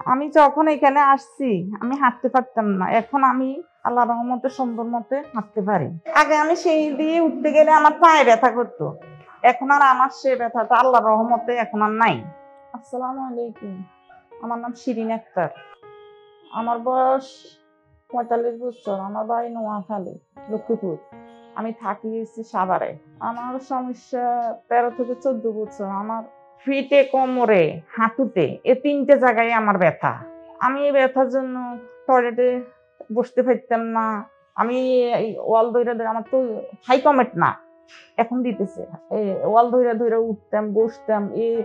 আমি যখন এখানে আসছি আমি হাঁটতে পারতাম না, এখন আমি আল্লাহর রহমতে সুন্দর মতে হাঁটতে পারি। আগে আমি সিঁড়ি দিয়ে উঠতে গেলে আমার পায়ে ব্যথা করতো, এখন আর আমার সে ব্যথাটা আল্লাহর রহমতে এখন আর নাই। আসসালামু আলাইকুম, আমার নাম শিরিন আক্তার, আমার বয়স 45 বছর, আমার বাড়ি নোয়াখালী লক্ষ্মীপুর, আমি থাকি সাভারে। আমার সমস্যা 13 থেকে 14 বছর। আমার ফিটে, কোমরে, হাঁটুতে, এই 3টে জায়গায় আমার ব্যথা। আমি এই ব্যথার জন্য টয়লেটে বসতে পারতাম না। আমি ওয়াল ধরে আমার তো হাই কমেট না, এখন দিতেছে, ওয়াল ধরে উঠতাম বসতাম,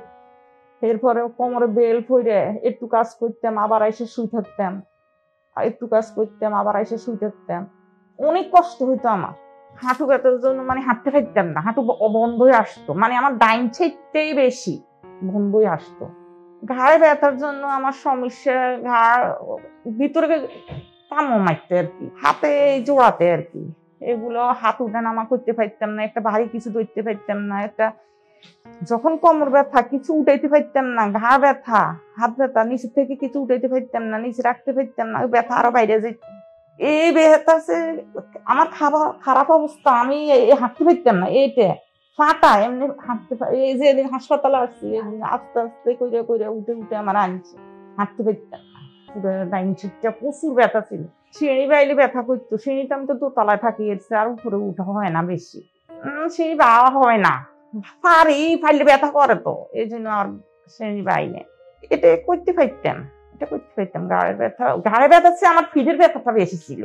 এরপরে কোমরে বেল পরে একটু কাজ করতাম আবার এসে শুয়ে থাকতাম, একটু কাজ করতাম আবার এসে শুয়ে থাকতাম। অনেক কষ্ট হইতো আমার। হাঁটু ব্যথার জন্য মানে হাঁটতে পারতাম না, হাঁটু বন্ধ হয়ে আসতো, মানে আমার ডাইন সাইডটাই বেশি বন্ধ হয়ে আসতো। ঘাড়ে ব্যথার জন্য আমার সমস্যা, ঘাড় ভিতরে কামড় মারতে আর কি, হাতে জোড়াতে আর কি, এগুলো হাত উঠানামা করতে পারতাম না, একটা ভারী কিছু ধরতে পারতাম না, একটা যখন কোমর ব্যথা কিছু উঠাইতে পারতাম না, ঘা ব্যথা, হাত ব্যথা, নিচে থেকে কিছু উঠাইতে পারতাম না, নিচে রাখতে পারতাম না, ব্যথা আরো বাইরে যেত। এই ব্যথা আমার খারাপ অবস্থা, আমি হাঁটতে পারতাম না, এইটা ফাটা এমনি হাঁটতে, এই যে হাসপাতালে আসছি আস্তে আস্তে করে করে উঠে উঠে আমার আনছে, হাঁটতে পারতাম না। ডাইন সিটটা প্রচুর ব্যথা ছিল, সিঁড়ি বাইলে ব্যথা করতো, সিঁড়িটা আমি তো দোতলায় থাকি, এসে আর উপরে উঠা হয় না বেশি, সিঁড়ি বাওয়া হয় না, ফাইলে ব্যথা করে তো, এই জন্য আর শ্রেণী বাইনে এটা করতে পারতাম, ঘাড়ের ব্যথা আমার ফিটের ব্যথাটা বেশি ছিল।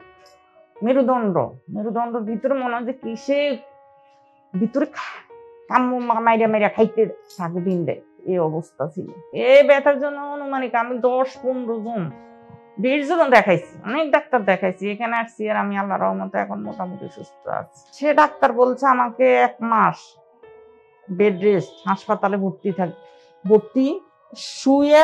মেরুদণ্ডের ভিতরে মনে হয় যে কিসে ভিতরে মাইরা মাইরা খাইতে থাকে দিন দেয়, এই অবস্থা ছিল। এই ব্যথার জন্য অনুমানিক আমি 10-15 জন 20 জন দেখাইছি, অনেক ডাক্তার দেখাইছি, এখানে আসছি আর আমি আল্লাহর রহমতে এখন মোটামুটি সুস্থ আছি। সে ডাক্তার বলছে আমাকে 1 মাস বেড রেস্ট, হাসপাতালে ভর্তি শুয়ে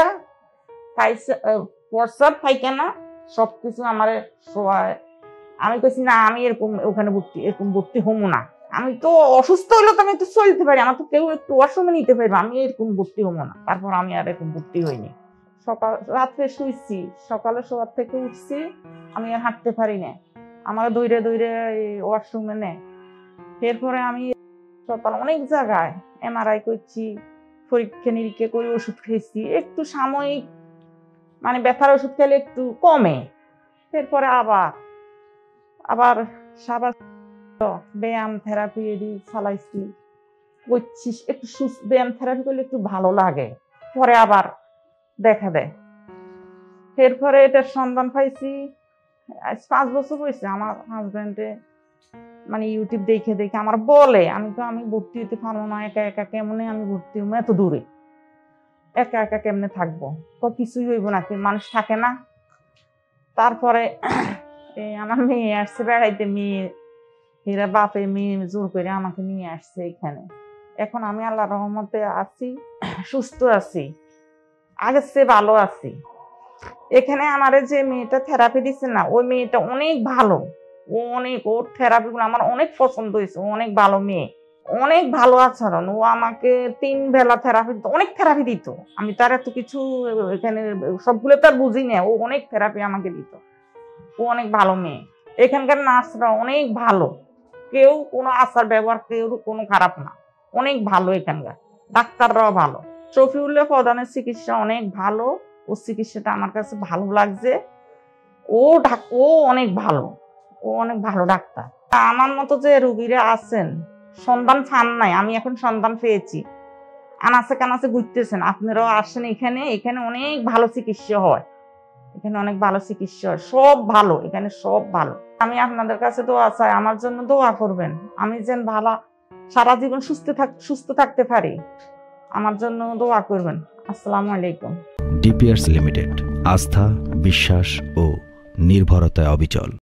প্রস্রাব পায়খানা সবকিছু আমার সবাই। আমি কইছি না, আমি এরকম ওখানে ভর্তি হবো না, আমি তো অসুস্থ হইলে তো আমি তো চলতে পারি, আমার তো কেউ একটু ওয়াশরুমে নিতে পারবে, আমি এরকম ভর্তি হবো না। তারপর আমি আর এরকম ভর্তি হইনি। রাত্রে শুইছি, সকালে শোয়ার থেকে উঠছি, আমি আর হাঁটতে পারি না, আমার দৌড়ে ওয়াশরুমে নেয়। এরপরে আমি সকাল অনেক জায়গায় MRI করছি, পরীক্ষা নিরীক্ষা করে ওষুধ খেয়েছি, একটু সাময়িক মানে ব্যথার ওষুধ খেলে একটু কমে, এরপরে আবার ব্যায়াম থেরাপি চালাইছি, করছি, একটু ব্যায়াম থেরাপি করলে একটু ভালো লাগে, পরে আবার দেখা দেয়। এরপরে এটার সন্ধান পাইছি 5 বছর হয়েছে। আমার হাজবেন্ডে মানে ইউটিউব দেখে আমার বলে, আমি ভর্তি হইতে পারবো না, একা একা কেমনে আমি ভর্তি হবো, এত দূরে একা একা কেমনে থাকবো, কিছুই হইব নাকি, মানুষ থাকে না। তারপরে আমার মেয়ে আসছে বেড়াইতে, এরা বাপে মেয়ে জোর করে আমাকে নিয়ে আসছে এখানে। এখন আমি আল্লাহর রহমতে আছি, সুস্থ আছি, আগের চেয়ে ভালো আছি। এখানে আমার যে মেয়েটা থেরাপি দিচ্ছে না, ওই মেয়েটা অনেক ভালো, ওর থেরাপি গুলো আমার অনেক পছন্দ হয়েছে, অনেক ভালো মেয়ে, অনেক ভালো আচরণ। ও আমাকে 3 বেলা থেরাপি, অনেক থেরাপি দিত, আমি তার এত কিছু এখানে সবগুলো তার বুঝি না, ও অনেক থেরাপি আমাকে দিত। ও অনেক ভালো মেয়ে। এখানকার নার্সরা অনেক ভালো, কেউ কোনো আচার ব্যবহার কেউ কোনো খারাপ না, অনেক ভালো। এখানকার ডাক্তাররাও ভালো। শফিউল্লাহ প্রধানের চিকিৎসা অনেক ভালো, ওর চিকিৎসাটা আমার কাছে ভালো লাগছে। ও অনেক ভালো, ও অনেক ভালো ডাক্তার। আমার মতো যে রোগীরা আছেন সন্ধান পান নাই, আমি এখন সন্ধান পেয়েছি, আনাচে কানাচে ঘুরতেছেন, আপনারাও আসেন এখানে অনেক ভালো চিকিৎসা হয়, এখানে অনেক ভালো চিকিৎসা হয়, সব ভালো, এখানে সব ভালো। আমি আপনাদের কাছে দোয়া চাই, আমার জন্য দোয়া করবেন, আমি যেন ভালো সারা জীবন সুস্থ থাকতে পারি, আমার জন্য দোয়া করবেন। আসসালামু আলাইকুম। ডিপিআরস লিমিটেড, আস্থা, বিশ্বাস ও নির্ভরতায় অবিচল।